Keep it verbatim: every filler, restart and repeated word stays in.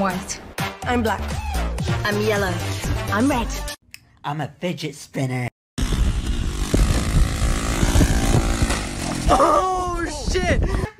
white. I'm black. I'm yellow. I'm red. I'm a fidget spinner. Oh shit!